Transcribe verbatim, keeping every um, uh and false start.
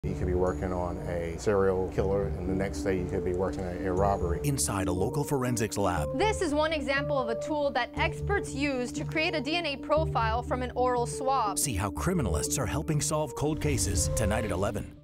You could be working on a serial killer, and the next day you could be working on a robbery. Inside a local forensics lab. This is one example of a tool that experts use to create a D N A profile from an oral swab. See how criminalists are helping solve cold cases tonight at eleven.